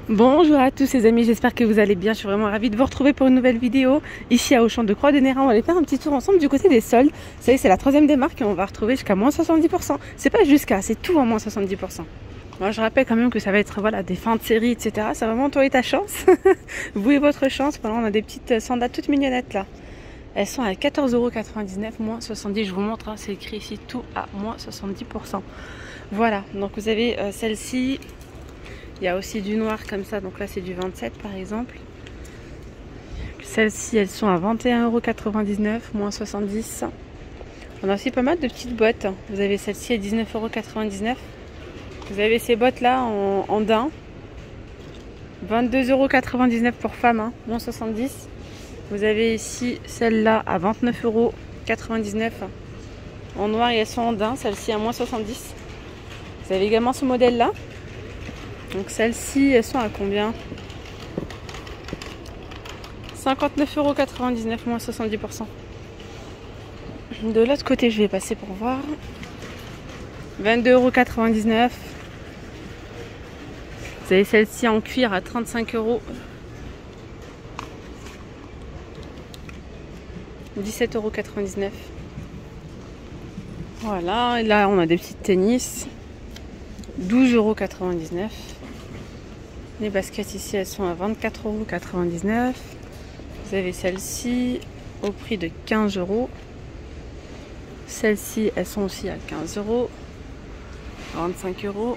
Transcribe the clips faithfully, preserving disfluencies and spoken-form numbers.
Bonjour à tous les amis, j'espère que vous allez bien. Je suis vraiment ravie de vous retrouver pour une nouvelle vidéo ici à Auchan de Croix-des-Nez. On va aller faire un petit tour ensemble du côté des soldes. Vous savez, c'est la troisième des marques et on va retrouver jusqu'à moins soixante-dix pour cent. C'est pas jusqu'à, c'est tout en moins soixante-dix pour cent. Moi, je rappelle quand même que ça va être voilà, des fins de série, et cetera. Ça va vraiment toi et ta chance. Vous et votre chance. Voilà, on a des petites sandales toutes mignonnettes là. Elles sont à quatorze euros quatre-vingt-dix-neuf, moins soixante-dix. Je vous montre, hein, c'est écrit ici tout à moins soixante-dix pour cent. Voilà, donc vous avez euh, celle-ci. Il y a aussi du noir comme ça, donc là c'est du vingt-sept par exemple. Celles-ci, elles sont à vingt et un euros quatre-vingt-dix-neuf, moins soixante-dix. On a aussi pas mal de petites bottes. Vous avez celle-ci à dix-neuf euros quatre-vingt-dix-neuf. Vous avez ces bottes-là en, en daim. vingt-deux euros quatre-vingt-dix-neuf pour femmes, hein, moins soixante-dix. Vous avez ici celle-là à vingt-neuf euros quatre-vingt-dix-neuf. En noir et elles sont en daim, celle-ci à moins soixante-dix. Vous avez également ce modèle-là. Donc celles-ci, elles sont à combien? cinquante-neuf euros quatre-vingt-dix-neuf, moins soixante-dix pour cent. De l'autre côté, je vais passer pour voir. vingt-deux euros quatre-vingt-dix-neuf. Vous avez celle-ci en cuir à trente-cinq euros. dix-sept euros quatre-vingt-dix-neuf. Voilà, et là on a des petites tennis. douze euros quatre-vingt-dix-neuf. Les baskets ici, elles sont à vingt-quatre euros quatre-vingt-dix-neuf. Vous avez celle-ci au prix de quinze euros. Celles-ci, elles sont aussi à quinze euros. vingt-cinq euros.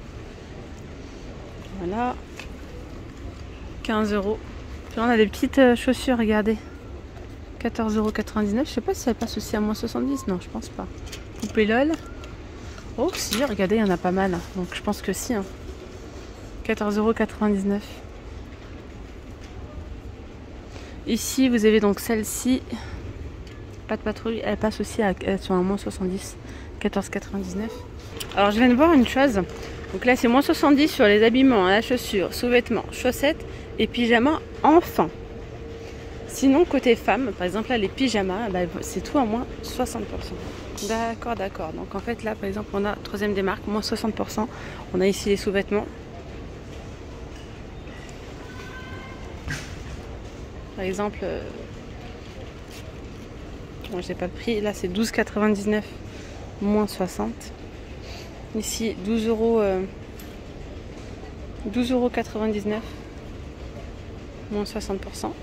Voilà. quinze euros. Puis on a des petites chaussures, regardez. quatorze euros quatre-vingt-dix-neuf. Je sais pas si elles passent aussi à moins soixante-dix. Non, je pense pas. Poupée LOL. Oh si, regardez, il y en a pas mal. Donc je pense que si. Hein. quatorze euros quatre-vingt-dix-neuf. Ici, vous avez donc celle-ci. Pas de patrouille. Elle passe aussi à, elles sont à moins soixante-dix. quatorze euros quatre-vingt-dix-neuf. Alors je viens de voir une chose. Donc là, c'est moins soixante-dix sur les habillements, la chaussure, sous-vêtements, chaussettes et pyjamas enfants. Sinon, côté femmes, par exemple, là, les pyjamas, bah, c'est tout à moins soixante pour cent. D'accord, d'accord. Donc en fait, là, par exemple, on a troisième des marques, moins soixante pour cent. On a ici les sous-vêtements. Par exemple, euh... bon, j'ai pas le prix. Là, c'est douze euros quatre-vingt-dix-neuf, moins soixante. Ici, douze euros quatre-vingt-dix-neuf, moins soixante pour cent.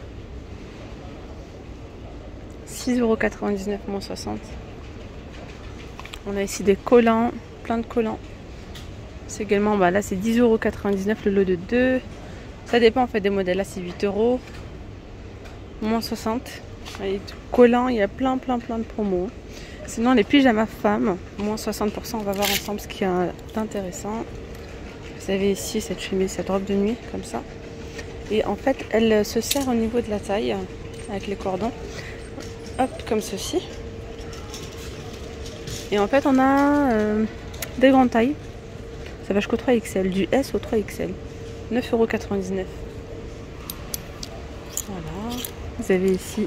six euros quatre-vingt-dix-neuf, moins soixante. On a ici des collants, plein de collants. C'est également, bah là c'est dix euros quatre-vingt-dix-neuf le lot de deux. Ça dépend en fait des modèles. Là c'est huit euros, moins soixante. Et collants, il y a plein plein plein de promos. Sinon les pyjamas femmes, moins soixante pour cent. On va voir ensemble ce qui est intéressant. Vous avez ici cette chemise, cette robe de nuit comme ça. Et en fait elle se serre au niveau de la taille avec les cordons. Hop, comme ceci. Et en fait on a euh, des grandes tailles. Ça va jusqu'au trois X L, du S au trois X L. neuf euros quatre-vingt-dix-neuf. Voilà. Vous avez ici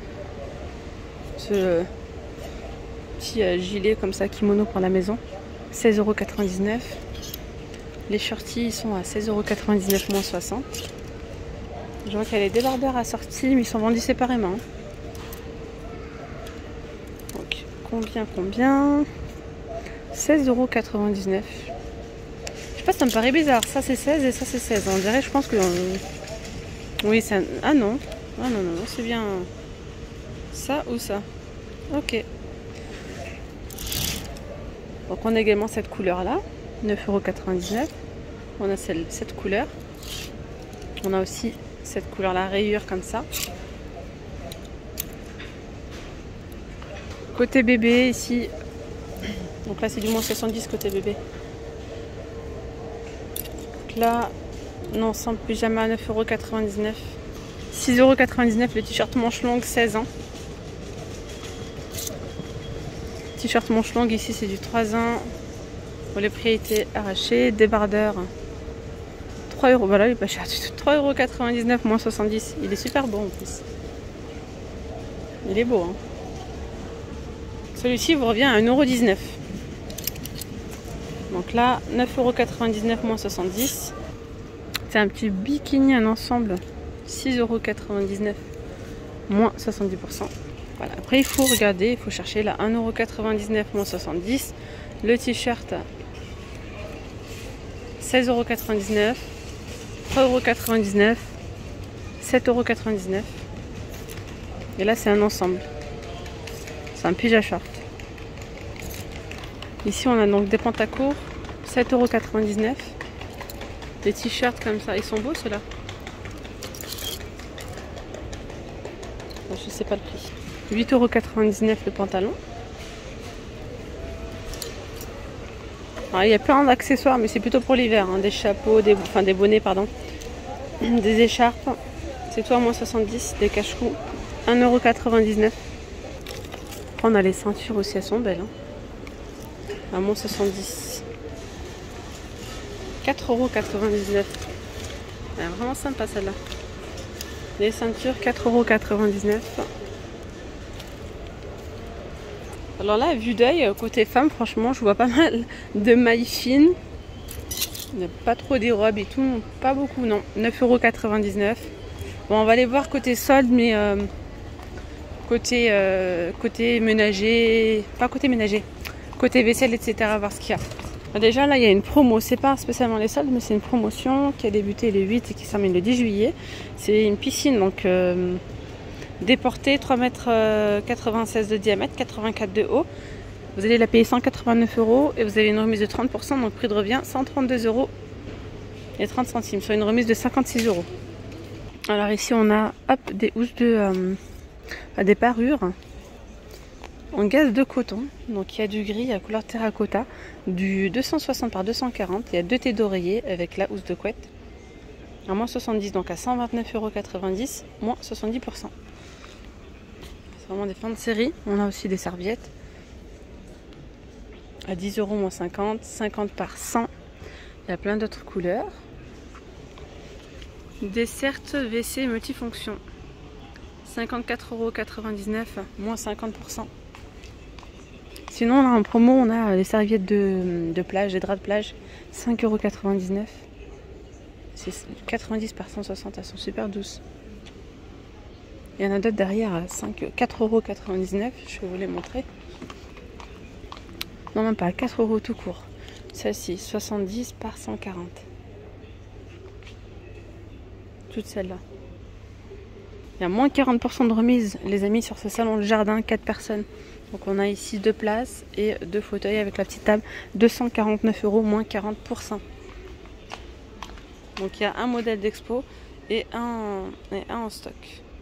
ce euh, petit euh, gilet comme ça, kimono pour la maison. seize euros quatre-vingt-dix-neuf. Les shorties ils sont à seize euros quatre-vingt-dix-neuf, moins soixante. Je vois qu'il y a les débardeurs assortis, mais ils sont vendus séparément. Donc, combien, combien seize euros quatre-vingt-dix-neuf. Je sais pas, ça me paraît bizarre. Ça c'est seize et ça c'est seize. On dirait, je pense que... On... Oui, ça... Ah non. Ah non, non, non, c'est bien... Ça ou ça. Ok. Donc on a également cette couleur-là. neuf euros quatre-vingt-dix-neuf. On a celle, cette couleur. On a aussi cette couleur-là, rayure comme ça. Côté bébé, ici... Donc là c'est du moins soixante-dix côté bébé. Là, non, sans pyjama, neuf euros quatre-vingt-dix-neuf. six euros quatre-vingt-dix-neuf le t-shirt manche longue, seize ans. T-shirt manche longue, ici c'est du trois ans. Bon, le prix a été arraché. Débardeur, trois euros. Voilà, il est pas cher du tout. trois euros quatre-vingt-dix-neuf, moins soixante-dix. Il est super beau en plus. Il est beau, hein. Celui-ci vous revient à un euro dix-neuf. Donc là, neuf euros quatre-vingt-dix-neuf moins soixante-dix. C'est un petit bikini, un ensemble, six euros quatre-vingt-dix-neuf, moins soixante-dix pour cent. Voilà. Après, il faut regarder, il faut chercher là, un euro quatre-vingt-dix-neuf, moins soixante-dix. Le t-shirt, seize euros quatre-vingt-dix-neuf, trois euros quatre-vingt-dix-neuf, sept euros quatre-vingt-dix-neuf. Et là, c'est un ensemble. C'est un pyjama short. Ici, on a donc des pantacourts, sept euros quatre-vingt-dix-neuf. Des t-shirts comme ça, ils sont beaux ceux-là. Je sais pas le prix. huit euros quatre-vingt-dix-neuf le pantalon. Alors, il y a plein d'accessoires, mais c'est plutôt pour l'hiver. Hein. Des chapeaux, des, enfin des bonnets, pardon. Des écharpes. C'est tout à moins soixante-dix. Des cache-cou. un euro quatre-vingt-dix-neuf. Après, on a les ceintures aussi, elles sont belles. Hein. À moins soixante-dix. quatre euros quatre-vingt-dix-neuf. Elle est vraiment sympa celle-là. Les ceintures, quatre euros quatre-vingt-dix-neuf. Alors là, vue d'œil, côté femme, franchement, je vois pas mal de mailles fines. Il n'y a pas trop des robes et tout. Pas beaucoup, non. neuf euros quatre-vingt-dix-neuf. Bon, on va aller voir côté solde, mais euh, côté, euh, côté ménager. Pas côté ménager. Côté vaisselle, et cetera. Voir ce qu'il y a. Déjà, là, il y a une promo. C'est pas spécialement les soldes, mais c'est une promotion qui a débuté le huit et qui se termine le dix juillet. C'est une piscine, donc... Euh, déportée, trois mètres quatre-vingt-seize de diamètre, quatre-vingt-quatre de haut. Vous allez la payer cent quatre-vingt-neuf euros et vous avez une remise de trente pour cent, donc prix de revient cent trente-deux euros et trente centimes, soit une remise de cinquante-six euros. Alors ici on a hop, des housses de euh, des parures en gaze de coton. Donc il y a du gris à couleur terracotta, du deux cent soixante par deux cent quarante. Il y a deux thés d'oreiller avec la housse de couette. À moins soixante-dix, donc à cent vingt-neuf euros quatre-vingt-dix, moins soixante-dix pour cent. C'est vraiment des fins de série. On a aussi des serviettes. À dix euros moins cinquante, cinquante par cent. Il y a plein d'autres couleurs. Dessert W C multifonction. cinquante-quatre euros quatre-vingt-dix-neuf, moins cinquante pour cent. Sinon, on a en promo, on a les serviettes de, de plage, des draps de plage, cinq euros quatre-vingt-dix-neuf. C'est quatre-vingt-dix par cent soixante, elles sont super douces. Il y en a d'autres derrière à quatre euros quatre-vingt-dix-neuf, je vais vous les montrer. Non, même pas, quatre euros tout court. Celle-ci, soixante-dix par cent quarante. Toutes celles-là. Il y a moins quarante pour cent de remise, les amis, sur ce salon de jardin, quatre personnes. Donc on a ici deux places et deux fauteuils avec la petite table, deux cent quarante-neuf euros, moins quarante pour cent. Donc il y a un modèle d'expo et un, et un en stock.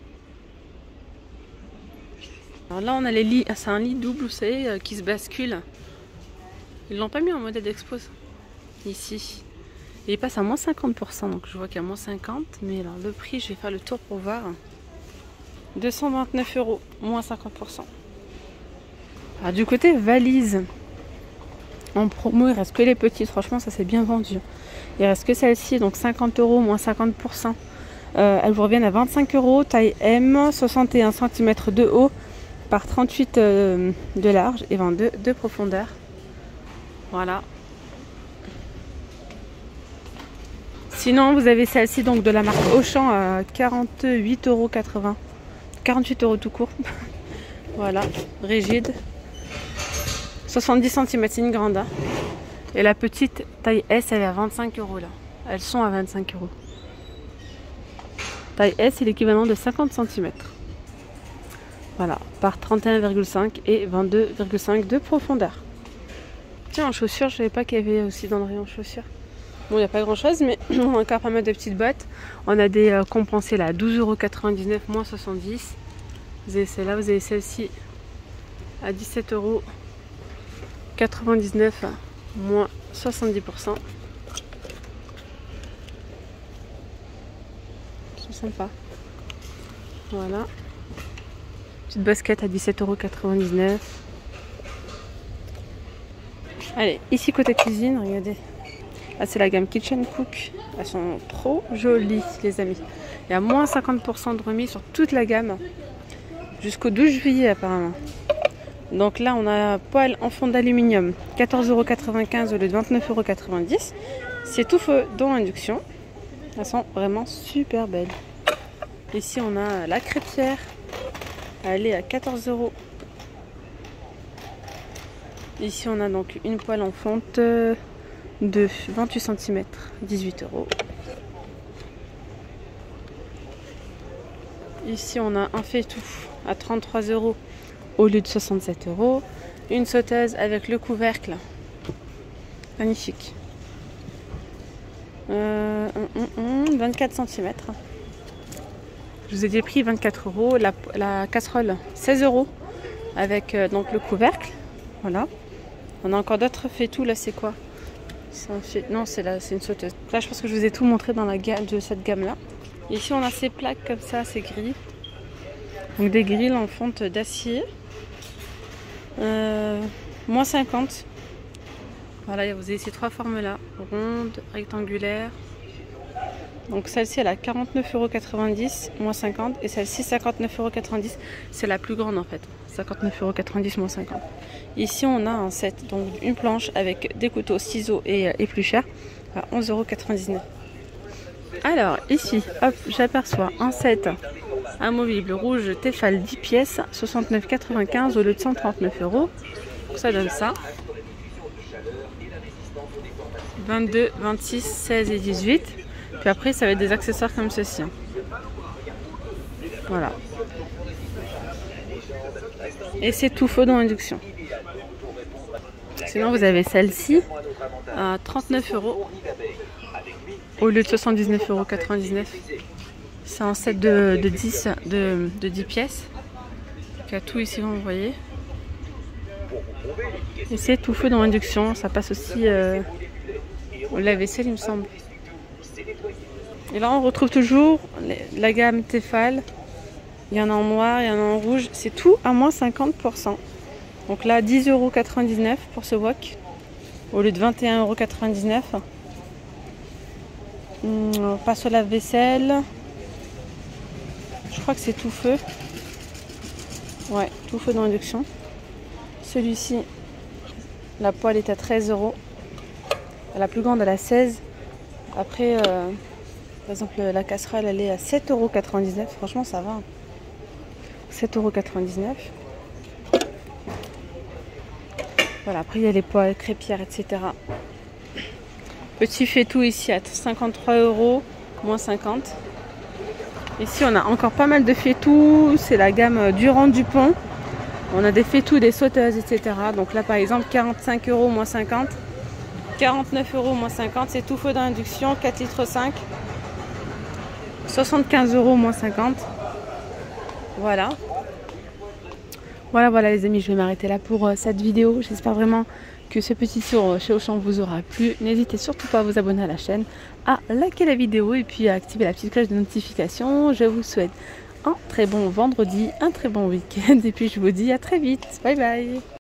Alors là on a les lits, c'est un lit double, vous savez, qui se bascule. Ils l'ont pas mis en modèle d'expo ici. Et il passe à moins cinquante pour cent, donc je vois qu'il y a moins cinquante. Mais alors le prix, je vais faire le tour pour voir. deux cent vingt-neuf euros, moins cinquante pour cent. Alors du côté valise, en promo il reste que les petites, franchement ça c'est bien vendu. Il reste que celle-ci, donc cinquante euros, moins cinquante pour cent. Euh, elles vous reviennent à vingt-cinq euros, taille M, soixante et un centimètres de haut par trente-huit euh, de large et vingt-deux de profondeur. Voilà. Sinon vous avez celle-ci donc de la marque Auchan à quarante-huit euros quatre-vingts. quarante-huit euros tout court. Voilà, rigide. soixante-dix centimètres, c'est une grande. Hein. Et la petite taille S, elle est à vingt-cinq euros là. Elles sont à vingt-cinq euros. Taille S, c'est l'équivalent de cinquante centimètres. Voilà, par trente et un virgule cinq et vingt-deux virgule cinq de profondeur. Tiens, en chaussures, je savais pas qu'il y avait aussi dans le rayon chaussures. Bon, il n'y a pas grand chose, mais on a encore pas mal de petites bottes. On a des euh, compensées là, douze euros quatre-vingt-dix-neuf, moins soixante-dix. Vous avez celle-là, vous avez celle-ci à dix-sept euros quatre-vingt-dix-neuf, moins soixante-dix pour cent. C'est sympa. Voilà. Petite basket à dix-sept euros quatre-vingt-dix-neuf. Allez, ici côté cuisine, regardez. Là, c'est la gamme Kitchen Cook. Elles sont trop jolies, les amis. Il y a moins cinquante pour cent de remise sur toute la gamme. Jusqu'au douze juillet, apparemment. Donc là, on a poêle en fond d'aluminium. quatorze euros quatre-vingt-quinze au lieu de vingt-neuf euros quatre-vingt-dix. C'est tout feu dans induction. Elles sont vraiment super belles. Ici, on a la crêpière. Elle est à quatorze euros. Ici, on a donc une poêle en fonte de vingt-huit centimètres, dix-huit euros. Ici, on a un faitout à trente-trois euros au lieu de soixante-sept euros. Une sauteuse avec le couvercle. Magnifique. Euh, vingt-quatre centimètres. Je vous ai dit pris vingt-quatre euros. La, la casserole, seize euros. Avec euh, donc le couvercle. Voilà. On a encore d'autres faitous. Là, c'est quoi? Un fait... Non, c'est une sauteuse. Là, je pense que je vous ai tout montré dans la gamme de cette gamme-là. Ici, on a ces plaques comme ça, ces grilles. Donc, des grilles en fonte d'acier. Euh, moins cinquante. Voilà, vous avez ces trois formes-là. Ronde, rectangulaire. Donc, celle-ci, elle a quarante-neuf euros quatre-vingt-dix, moins cinquante. Et celle-ci, cinquante-neuf euros quatre-vingt-dix. C'est la plus grande, en fait. cinquante-neuf euros quatre-vingt-dix, moins cinquante. Ici, on a un set. Donc, une planche avec des couteaux, ciseaux et éplucheurs à onze euros quatre-vingt-dix-neuf. Alors, ici, hop, j'aperçois un set amovible rouge Tefal dix pièces, soixante-neuf euros quatre-vingt-quinze au lieu de cent trente-neuf euros. Ça donne ça. vingt-deux, vingt-six, seize et dix-huit. Puis après, ça va être des accessoires comme ceci. Voilà. Et c'est tout faux dans l'induction. Sinon, vous avez celle-ci à trente-neuf euros au lieu de soixante-dix-neuf euros quatre-vingt-dix-neuf. C'est un set de, de, dix, de, de dix pièces. Il y a tout ici, vous voyez. Et c'est tout feu dans l'induction. Ça passe aussi euh, au lave-vaisselle, il me semble. Et là, on retrouve toujours la gamme Tefal. Il y en a en noir, il y en a en rouge. C'est tout à moins cinquante pour cent. Donc là, dix euros quatre-vingt-dix-neuf pour ce wok au lieu de vingt et un euros quatre-vingt-dix-neuf. On passe au lave-vaisselle. Je crois que c'est tout feu. Ouais, tout feu dans l'induction. Celui-ci, la poêle est à treize euros. La plus grande, elle a seize. Après, euh, par exemple, la casserole, elle est à sept euros quatre-vingt-dix-neuf. Franchement, ça va. sept euros quatre-vingt-dix-neuf. Voilà, après, il y a les poêles, crêpières, et cetera. Petit faitout ici à cinquante-trois euros, moins cinquante. Ici, on a encore pas mal de faitous. C'est la gamme Durand-Dupont. On a des faitous, des sauteuses, et cetera. Donc là, par exemple, quarante-cinq euros, moins cinquante. quarante-neuf euros, moins cinquante. C'est tout feu dans l'induction, quatre litres cinq. soixante-quinze euros, moins cinquante. Voilà. Voilà, voilà les amis, je vais m'arrêter là pour euh, cette vidéo. J'espère vraiment que ce petit tour chez Auchan vous aura plu. N'hésitez surtout pas à vous abonner à la chaîne, à liker la vidéo et puis à activer la petite cloche de notification. Je vous souhaite un très bon vendredi, un très bon week-end et puis je vous dis à très vite. Bye bye.